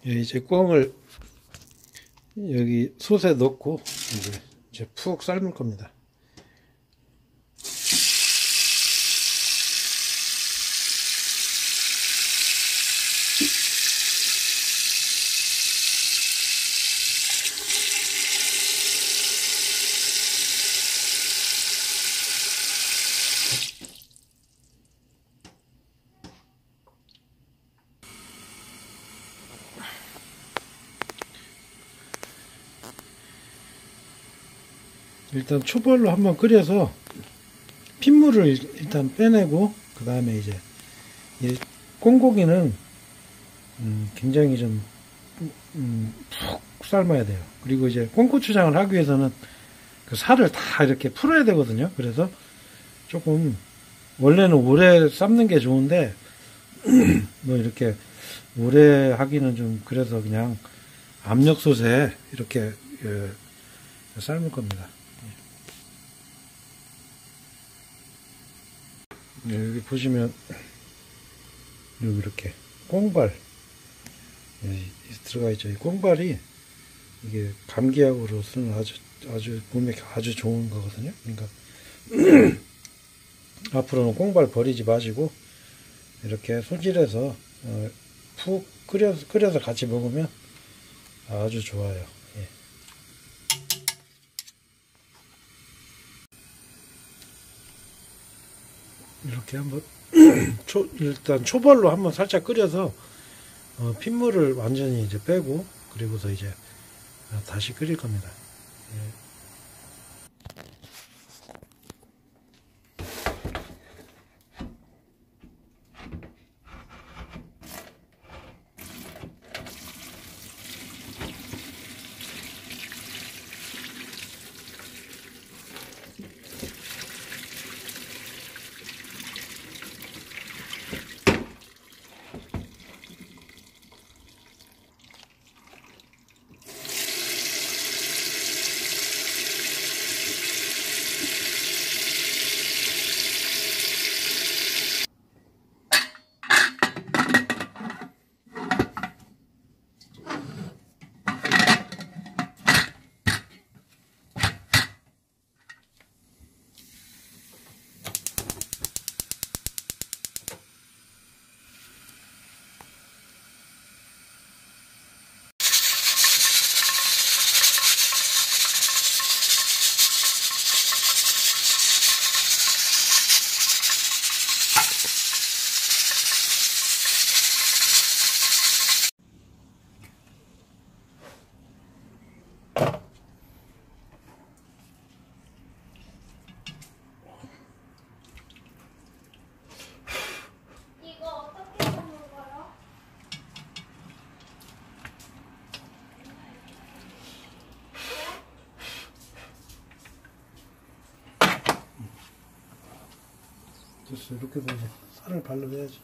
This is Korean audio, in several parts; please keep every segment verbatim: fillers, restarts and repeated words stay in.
예, 이제 꿩을 여기 솥에 넣고 이제, 이제 푹 삶을 겁니다. 일단 초벌로 한번 끓여서 핏물을 일단 빼내고, 그 다음에 이제 이 꿩고기는 음 굉장히 좀 음 푹 삶아야 돼요. 그리고 이제 꿩고추장을 하기 위해서는 그 살을 다 이렇게 풀어야 되거든요. 그래서 조금 원래는 오래 삶는 게 좋은데 뭐 이렇게 오래 하기는 좀 그래서 그냥 압력솥에 이렇게 예, 삶을 겁니다. 여기 보시면 여기 이렇게 꽁발 들어가 있죠. 이 꽁발이 이게 감기약으로서는 아주 아주 몸에 아주 좋은 거거든요. 그러니까 앞으로는 꽁발 버리지 마시고 이렇게 손질해서 어, 푹 끓여서 끓여서 같이 먹으면 아주 좋아요. 예. 이렇게 한번 초, 일단 초벌로 한번 살짝 끓여서 어, 핏물을 완전히 이제 빼고, 그리고서 이제 다시 끓일 겁니다. 예. 됐어. 이렇게 해서 이제 살을 발라줘야지.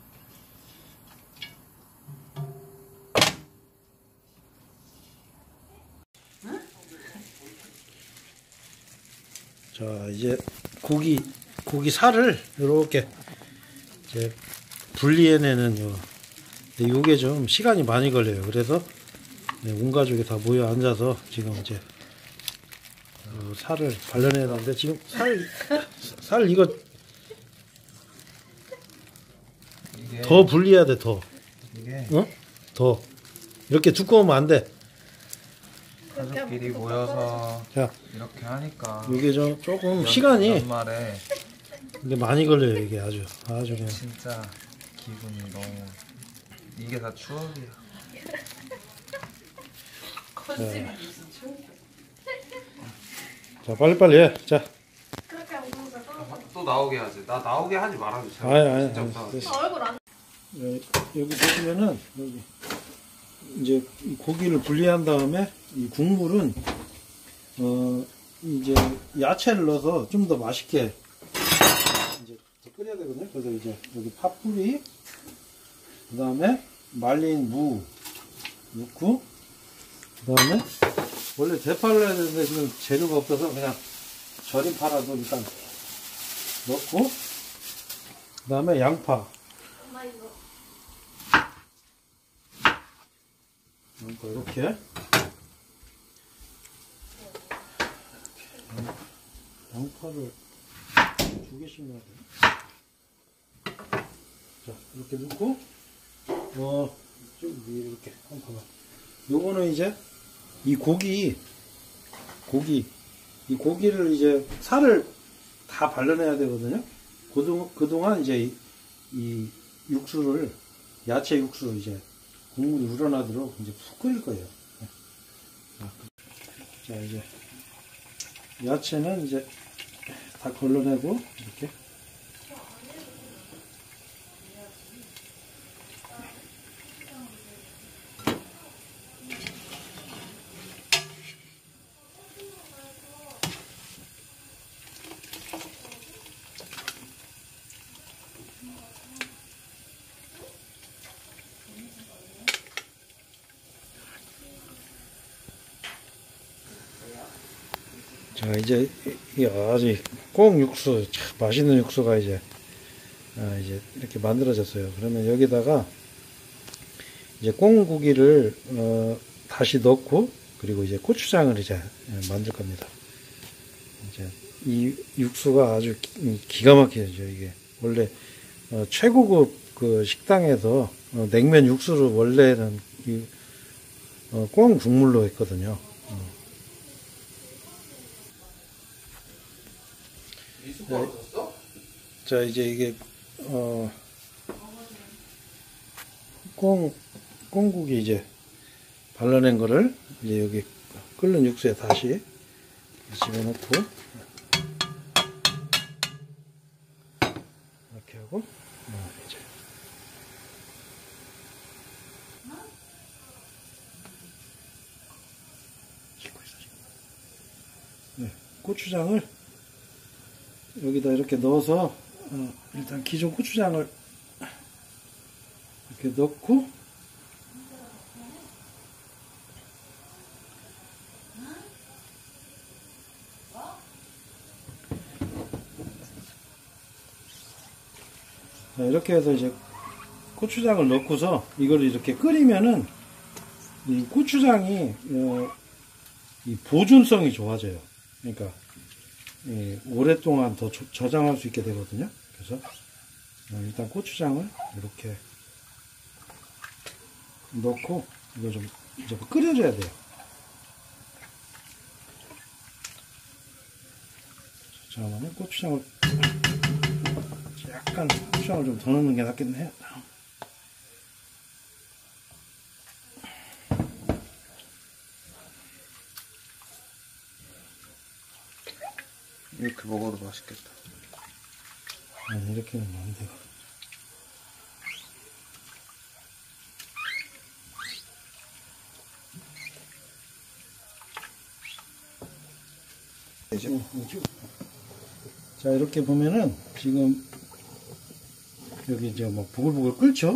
자, 이제 고기 고기 살을 이렇게 이제 분리해내는 요. 근데 요게 좀 시간이 많이 걸려요. 그래서 온 가족이 다 모여 앉아서 지금 이제 어, 살을 발라내는데, 지금 살 살 이거 더 분리해야 돼. 더. 이게 어? 더. 이렇게 두꺼우면 안 돼. 가족끼리 모여서 자, 이렇게 하니까 이게 좀 조금 연, 시간이 연말에 이게 많이 걸려요. 이게 아주 아주 그냥. 진짜 기분이 너무, 이게 다 추억이야. 자, 자 빨리빨리 해. 자. 또 나오게 하지. 나 나오게 하지 말아줘. 아니 아니. 진짜 아니, 무서워. 얼굴 안. 여기, 여기 보시면은 여기 이제 이 고기를 분리한 다음에 이 국물은 어 이제 야채를 넣어서 좀 더 맛있게 이제 더 끓여야 되거든요. 그래서 이제 여기 파뿌리, 그 다음에 말린 무 넣고, 그 다음에 원래 대파를 해야 되는데 지금 재료가 없어서 그냥 절인 파라도 일단 넣고, 그 다음에 양파, 그러니까 이렇게 양파를 두 개씩 넣어야 돼. 자, 이렇게 넣고, 어, 좀 위에 이렇게 한번 봐봐. 요거는 이제 이 고기, 고기, 이 고기를 이제 살을 다 발라내야 되거든요. 그동, 그동안 이제 이, 이 육수를, 야채 육수 이제 국물이 우러나도록 이제 푹 끓일 거예요. 자, 이제 야채는 이제 다 걸러내고 이렇게 자, 이제 이 아주 꽁 육수, 참 맛있는 육수가 이제 아, 이제 이렇게 만들어졌어요. 그러면 여기다가 이제 꽁고기를 어, 다시 넣고, 그리고 이제 고추장을 이제 만들 겁니다. 이제 이 육수가 아주 기, 기가 막혀져. 이게 원래 어, 최고급 그 식당에서 어, 냉면 육수를 원래는 이, 어, 꽁 국물로 했거든요. 어. 네. 자, 이제 이게 어, 꽁 꽁국이 이제 발라낸 거를 이제 여기 끓는 육수에 다시 집어넣고 이렇게 하고 어, 이제 네, 고추장을 여기다 이렇게 넣어서 어, 일단 기존 고추장을 이렇게 넣고 자, 이렇게 해서 이제 고추장을 넣고서 이걸 이렇게 끓이면은 이 고추장이 어, 이 보존성이 좋아져요. 그러니까 예, 오랫동안 더 저, 저장할 수 있게 되거든요. 그래서 어, 일단 고추장을 이렇게 넣고 이거 좀 이제 끓여줘야 돼요. 잠깐만요. 고추장을 약간 고추장을 좀 더 넣는 게 낫겠네요. 이렇게 먹어도 맛있겠다. 아니, 이렇게 하면 안 돼요. 되죠? 자, 이렇게 보면은 지금 여기 이제 뭐 부글부글 끓죠?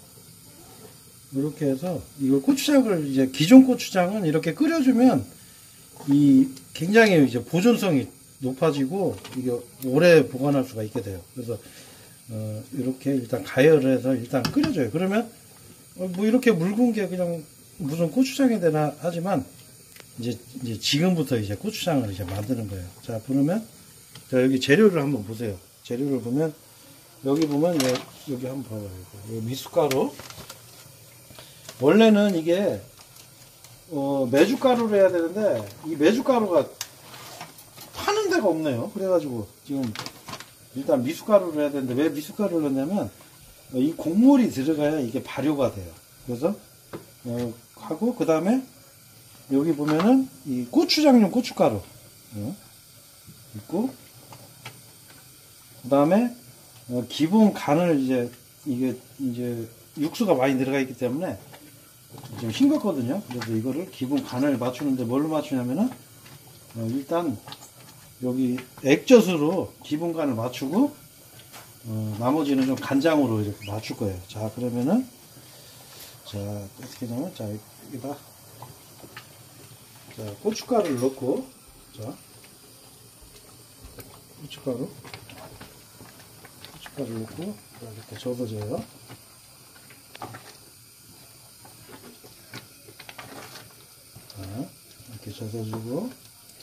이렇게 해서 이걸 고추장을 이제 기존 고추장은 이렇게 끓여주면 이 굉장히 이제 보존성이 높아지고 이게 오래 보관할 수가 있게 돼요. 그래서 어 이렇게 일단 가열을 해서 일단 끓여줘요. 그러면 어뭐 이렇게 묽은 게 그냥 무슨 고추장이 되나 하지만 이제 이제 지금부터 이제 고추장을 이제 만드는 거예요. 자, 그러면 자, 여기 재료를 한번 보세요. 재료를 보면 여기 보면 여기, 여기 한번 봐봐요. 여기 미숫가루. 원래는 이게 어 메주가루를 해야 되는데 이 메주가루가 파는 데가 없네요. 그래가지고 지금 일단 미숫가루를 해야 되는데 왜 미숫가루를 넣냐면 이 곡물이 들어가야 이게 발효가 돼요. 그래서 어, 하고 그 다음에 여기 보면은 이 고추장용 고춧가루 어, 있고 그 다음에 어, 기본 간을 이제 이게 이제 육수가 많이 들어가 있기 때문에 좀 싱겁거든요. 그래서 이거를 기본 간을 맞추는데 뭘로 맞추냐면은 어, 일단 여기 액젓으로 기본 간을 맞추고 어, 나머지는 좀 간장으로 이렇게 맞출 거예요. 자, 그러면은 자, 어떻게 하냐면 자, 여기다 자, 고춧가루를 넣고 자, 고춧가루 고춧가루 넣고 이렇게 접어줘요. 자, 이렇게 젖어주고.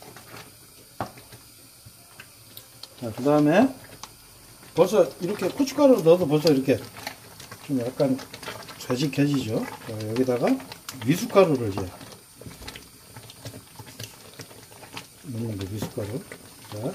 자, 그 다음에 벌써 이렇게 고춧가루 넣어도 벌써 이렇게 좀 약간 되직해지죠. 자, 여기다가 미숫가루를 이제 넣는 거, 미숫가루. 자,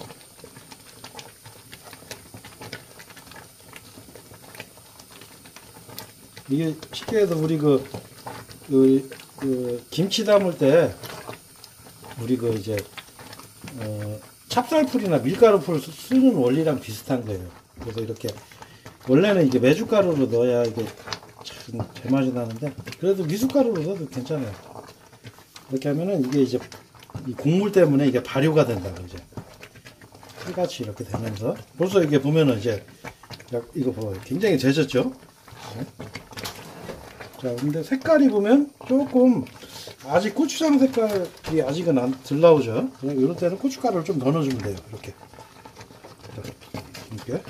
이게 쉽게 해서 우리 그, 그, 그 김치 담을 때 우리 그 이제 어, 찹쌀풀이나 밀가루풀 쓰는 원리랑 비슷한 거예요. 그래서 이렇게 원래는 이게 메주가루로 넣어야 이게 참 제맛이 나는데 그래도 미숫가루로 넣어도 괜찮아요. 이렇게 하면은 이게 이제 이 곡물 때문에 이게 발효가 된다고 이제 풀같이 이렇게 되면서 벌써 이게 보면은 이제 이거 봐요. 굉장히 되졌죠? 네. 자, 근데 색깔이 보면 조금 아직 고추장 색깔이 아직은 안 덜 나오죠. 이럴 때는 고춧가루를 좀 더 넣어주면 돼요. 이렇게. 자, 이렇게.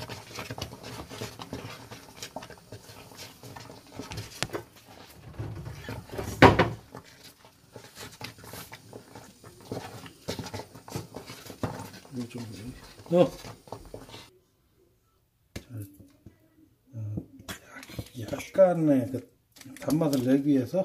이거 좀 어. 약간의 그 단맛을 내기 위해서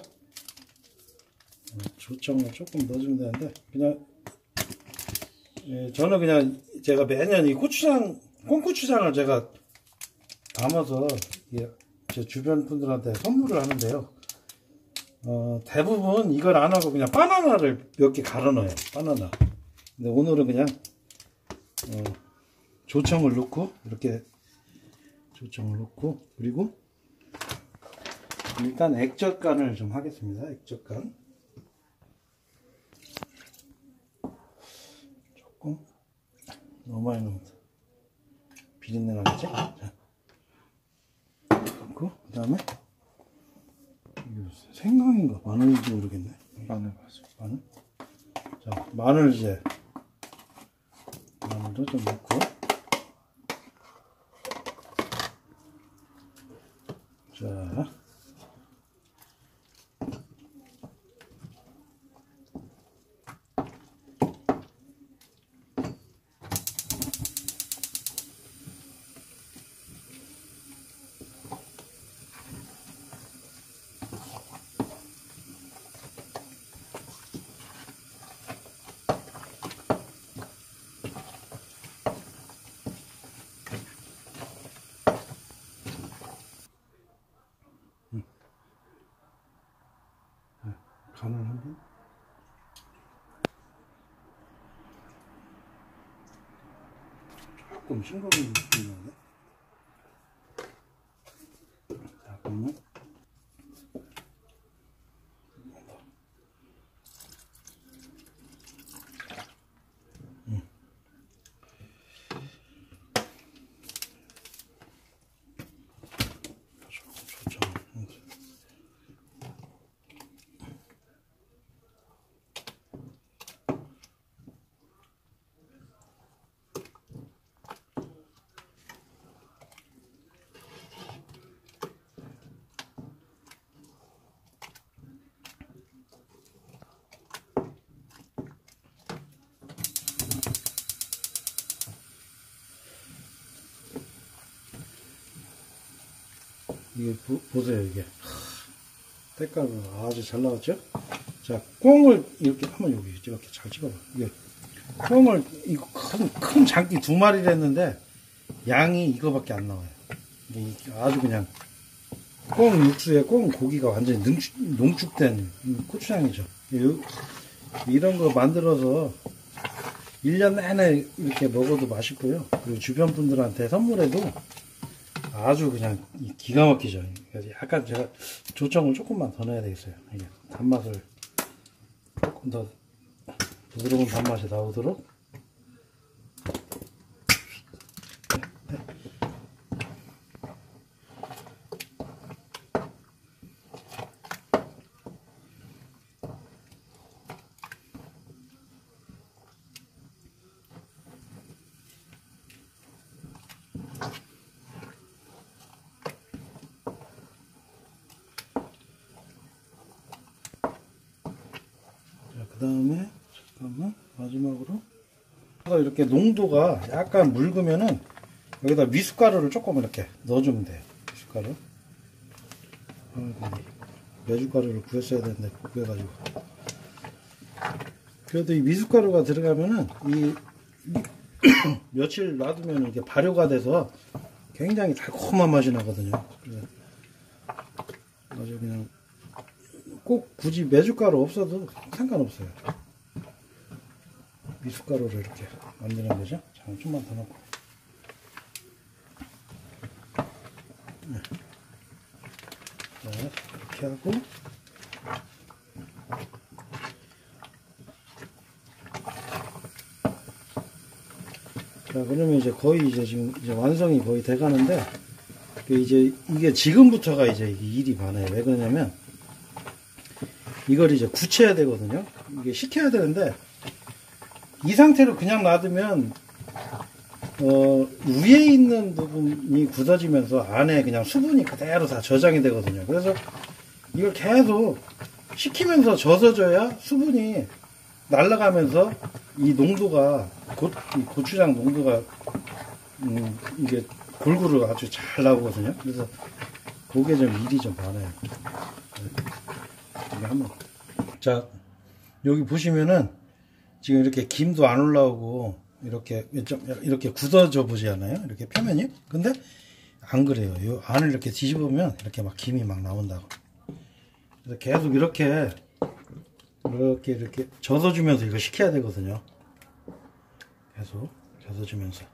조청을 조금 넣어주면 되는데 그냥 예, 저는 그냥 제가 매년 이 고추장 콩고추장을 제가 담아서 예, 제 주변 분들한테 선물을 하는데요. 어, 대부분 이걸 안 하고 그냥 바나나를 몇 개 갈아 넣어요. 바나나. 근데 오늘은 그냥 어, 조청을 넣고 이렇게 조청을 넣고 그리고 일단 액젓간을 좀 하겠습니다. 액젓간 조금 너무 많이 넣으면 비린내 나겠지? 자, 넣고 그 다음에 생강인가 마늘인지 모르겠네. 마늘 맞아. 마늘. 자, 마늘 이제 마늘도 좀 넣고 자. 간을 한번 조금 싱거운 느낌인데 자 그러면 음. 조금 조청 이게 보, 보세요 이게 색깔이 아주 잘 나왔죠? 자 꽁을 이렇게 한번 여기 이렇게 잘 찍어봐. 이게 꽁을 이거 큰, 큰 장기 두 마리를 했는데 양이 이거밖에 안 나와요. 이게 아주 그냥 꽁 육수에 꽁 고기가 완전히 능축, 농축된 고추장이죠. 이런 거 만들어서 일 년 내내 이렇게 먹어도 맛있고요. 그리고 주변 분들한테 선물해도 아주 그냥 기가 막히죠. 그래서 약간 제가 조청을 조금만 더 넣어야 되겠어요. 이게 단맛을 조금 더 부드러운 단맛이 나오도록. 다음에 잠깐만 마지막으로 이렇게 농도가 약간 묽으면은 여기다 미숫가루를 조금 이렇게 넣어주면 돼요. 미숫가루. 메주가루를 구했어야 되는데 구해가지고. 그래도 이 미숫가루가 들어가면은 이 며칠 놔두면 이게 발효가 돼서 굉장히 달콤한 맛이 나거든요. 그래서 아주 그냥 꼭 굳이 메주가루 없어도 상관없어요. 미숫가루를 이렇게 만드는 거죠. 자, 좀만 더 넣고. 네. 자, 이렇게 하고. 자, 그러면 이제 거의 이제 지금 이제 완성이 거의 돼 가는데, 이제 이게 지금부터가 이제 일이 많아요. 왜 그러냐면, 이걸 이제 굳혀야 되거든요. 이게 식혀야 되는데, 이 상태로 그냥 놔두면 어, 위에 있는 부분이 굳어지면서 안에 그냥 수분이 그대로 다 저장이 되거든요. 그래서 이걸 계속 식히면서 젖어줘야 수분이 날아가면서 이 농도가 고, 이 고추장 농도가 음, 이게 골고루 아주 잘 나오거든요. 그래서 그게 좀 일이 좀 많아요. 이게 한번 자 여기 보시면은 지금 이렇게 김도 안 올라오고 이렇게 좀 이렇게 굳어져 보지 않아요? 이렇게 표면이? 근데 안 그래요. 이 안을 이렇게 뒤집으면 이렇게 막 김이 막 나온다고. 그래서 계속 이렇게 이렇게 이렇게 젖어주면서 이거 식혀야 되거든요. 계속 젖어주면서.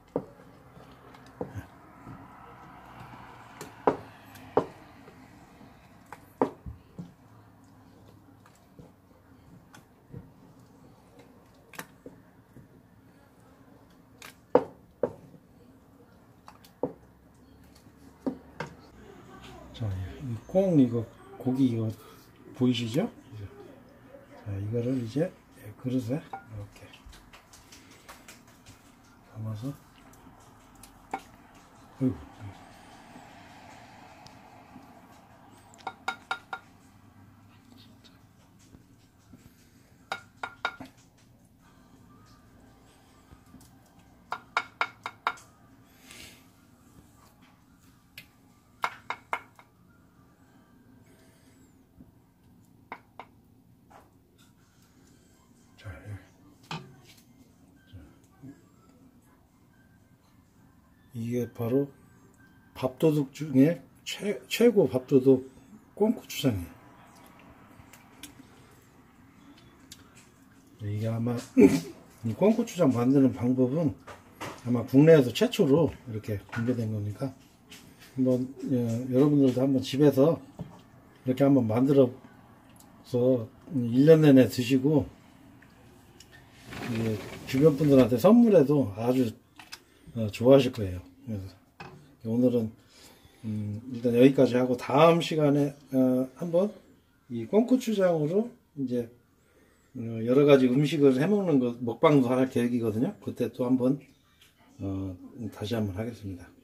자, 이 꽁 이거 고기 이거 보이시죠? 자, 이거를 이제 그릇에 이렇게 담아서, 어이구. 이게 바로 밥도둑 중에 최, 최고 밥도둑 꽁고추장이에요. 이게 아마 이 꽁고추장 만드는 방법은 아마 국내에서 최초로 이렇게 공개된 거니까 한번 예, 여러분들도 한번 집에서 이렇게 한번 만들어서 일 년 내내 드시고 주변 분들한테 선물해도 아주 어, 좋아하실 거예요. 그래서 오늘은 음, 일단 여기까지 하고 다음 시간에 어, 한번 이 꽁고추장으로 이제 어, 여러 가지 음식을 해먹는 거 먹방도 할 계획이거든요. 그때 또 한번 어, 다시 한번 하겠습니다.